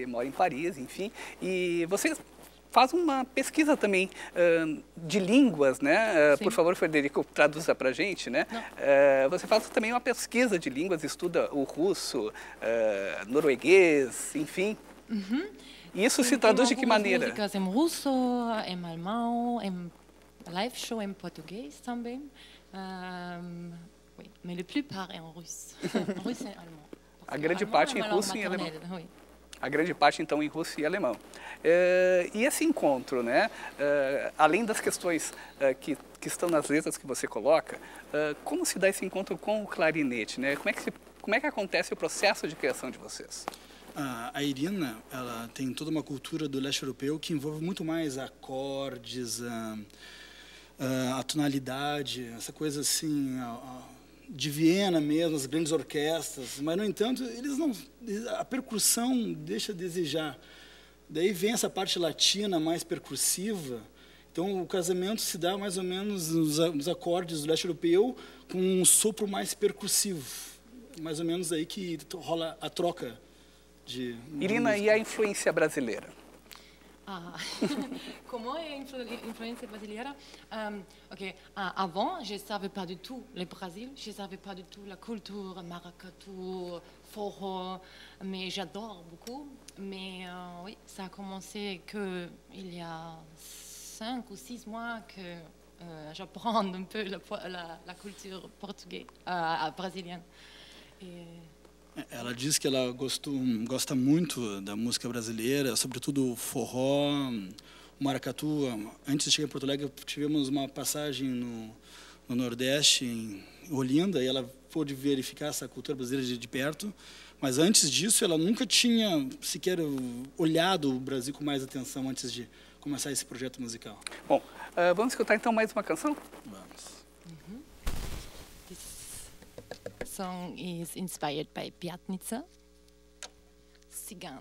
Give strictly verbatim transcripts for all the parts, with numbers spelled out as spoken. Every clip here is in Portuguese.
mora em Paris, enfim, e você faz uma pesquisa também uh, de línguas, né? Uh, por favor, Frederico, traduza para a gente, né? Uh, você faz também uma pesquisa de línguas, estuda o russo, uh, norueguês, enfim. Uhum. E isso se traduz de que maneira? Músicas em russo, em alemão, em live show em português também. Um, oui, mais la plupart est en russe. russe et allemand. A grande parte em russo e em alemão. A grande parte, então, em russo e alemão. É, e esse encontro, né? É, além das questões é, que, que estão nas letras que você coloca, é, como se dá esse encontro com o clarinete, né? Como é que, se, como é que acontece o processo de criação de vocês? A Irina, ela tem toda uma cultura do leste europeu que envolve muito mais acordes, a, a, a tonalidade, essa coisa assim... A, a, de Viena mesmo, as grandes orquestras, mas, no entanto, eles não, a percussão deixa a desejar. Daí vem essa parte latina mais percussiva, então o casamento se dá mais ou menos nos, nos acordes do leste europeu com um sopro mais percussivo, mais ou menos aí que rola a troca de... Irina, de e a influência brasileira? Ah, comment est l'influence brésilienne? um, Ok, ah, avant, je ne savais pas du tout le Brésil, je ne savais pas du tout la culture, maracatu, forró, mais j'adore beaucoup. Mais euh, oui, ça a commencé que il y a cinq ou six mois que euh, j'apprends un peu la, la, la culture portugaise, euh, brésilienne. Et, ela diz que ela gostou, gosta muito da música brasileira, sobretudo o forró, o maracatu. Antes de chegar em Porto Alegre, tivemos uma passagem no, no Nordeste, em Olinda, e ela pôde verificar essa cultura brasileira de, de perto. Mas antes disso, ela nunca tinha sequer olhado o Brasil com mais atenção antes de começar esse projeto musical. Bom, uh, vamos escutar então mais uma canção? Vamos. Mm-hmm. Song is inspired by Piatnitsa, Cigan.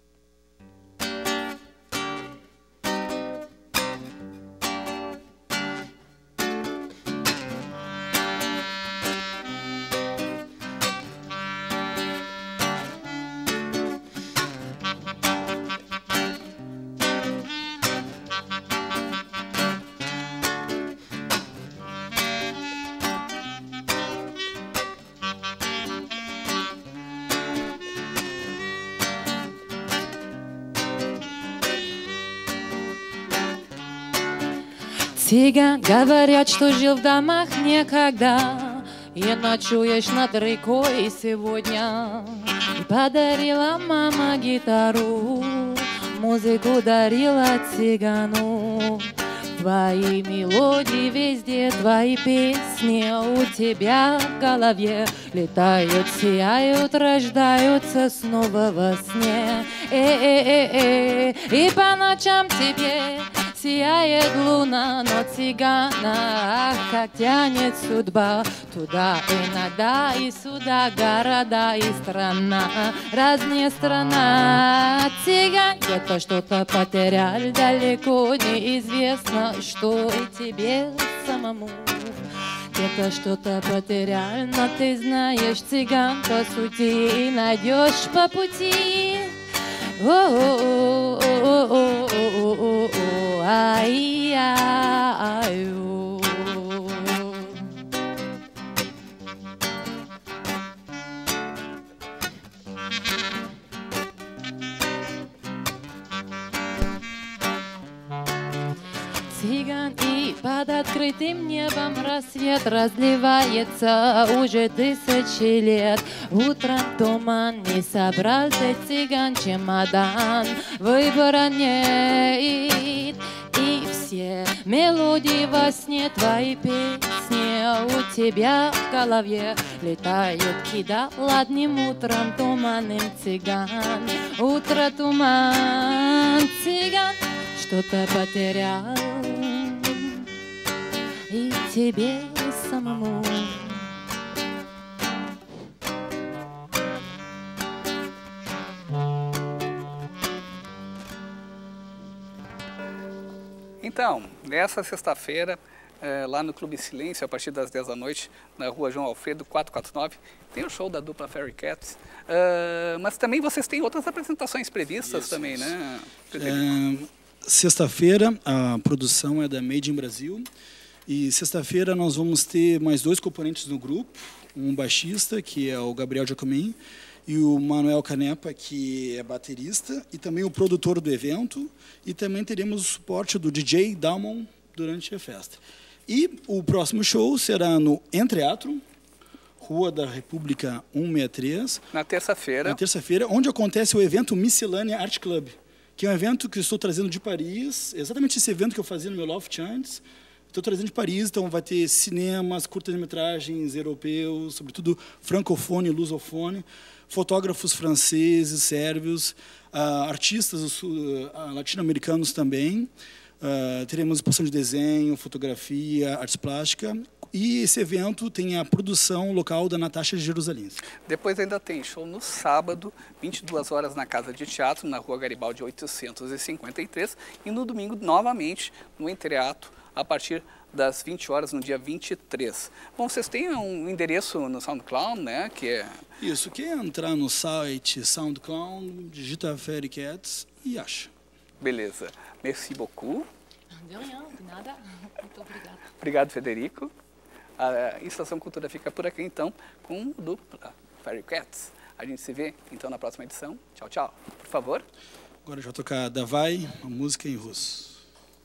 Цыган говорят, что жил в домах некогда, и ночуешь над рекой сегодня. И подарила мама гитару, музыку дарила цыгану. Твои мелодии везде, твои песни у тебя в голове летают, сияют, рождаются снова во сне. Э-э-э-э, и по ночам тебе сияет луна, но цыгана, ах, как тянет судьба туда иногда и сюда, города и страна, разные страна. Цыган где-то что-то потерял, далеко неизвестно, что и тебе самому. Где-то что-то потерял, но ты знаешь, цыган по сути, и найдешь по пути. О-о-о-о-о-о-о-о, ай-яй-яй-о. Цыган, и под открытым небом рассвет разливается уже тысячи лет. Утром туман, не собрал ты, цыган, чемодан, выбора нет. И все мелодии во сне, твои песни у тебя в голове летают, кидал одним утром туманным, цыган. Утро туман, цыган, что-то потерял, и тебе самому. Então, nessa sexta-feira, é, lá no Clube Silêncio, a partir das dez da noite, na rua João Alfredo, quatrocentos e quarenta e nove. Tem o show da dupla Fairy Cats. Uh, mas também vocês têm outras apresentações previstas isso, também, isso. né? É, sexta-feira, a produção é da Made in Brasil. E sexta-feira nós vamos ter mais dois componentes no grupo. Um baixista, que é o Gabriel Giacomin, e o Manuel Canepa, que é baterista, e também o produtor do evento, e também teremos o suporte do D J Dalmon durante a festa. E o próximo show será no Entreatro, Rua da República cento e sessenta e três. Na terça-feira. Na terça-feira, onde acontece o evento Miscelânea Art Club, que é um evento que eu estou trazendo de Paris, exatamente esse evento que eu fazia no meu loft antes. Estou trazendo de Paris, então vai ter cinemas, curtas-metragens europeus, sobretudo francofone e lusofone, fotógrafos franceses, sérvios, uh, artistas uh, latino-americanos também. Uh, teremos exposição de desenho, fotografia, arte plástica. E esse evento tem a produção local da Natasha Jerusalém. Depois ainda tem show no sábado, vinte e duas horas na Casa de Teatro, na Rua Garibaldi oitocentos e cinquenta e três. E no domingo, novamente, no Entreatro, a partir das vinte horas, no dia vinte e três. Bom, vocês têm um endereço no SoundCloud, né? Que é... Isso, quem entrar no site SoundCloud, digita Fairy Cats e acha. Beleza. Merci beaucoup. De rien, de nada. Muito obrigada. Obrigado, Federico. A Estação Cultura fica por aqui, então, com o dupla Fairy Cats. A gente se vê, então, na próxima edição. Tchau, tchau. Por favor. Agora eu já vou tocar Davai, uma música em russo.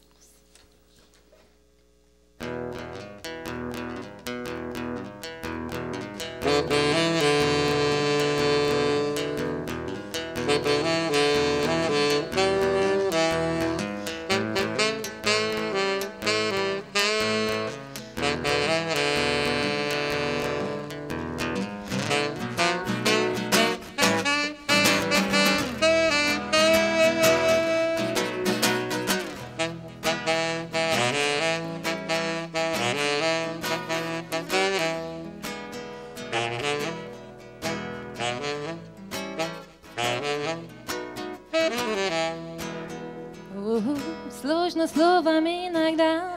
Сложно словами иногда,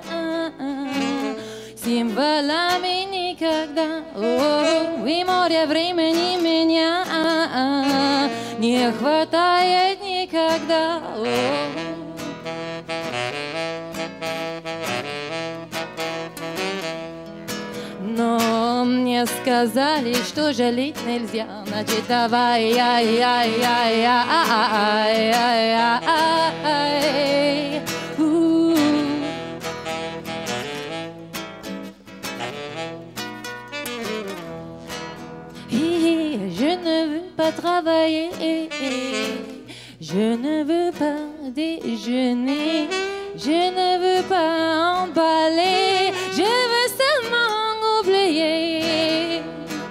символами никогда. О, и море времени меня не хватает никогда. Но мне сказали, что жалеть нельзя. Значит, давай, ай, ай, ай, ай, ай, ай. Je ne veux pas travailler, je ne veux pas déjeuner, je ne veux pas emballer, je veux seulement oublier.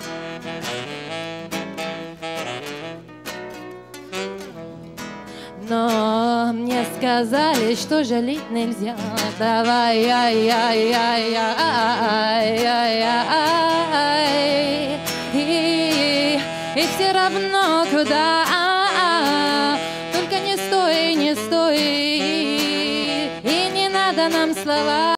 Но мне сказали, что жалеть нельзя. Давай, ай, ай, ай, ай, ай, ай. И, и все равно куда, только не стой, не стой, и не надо нам слова.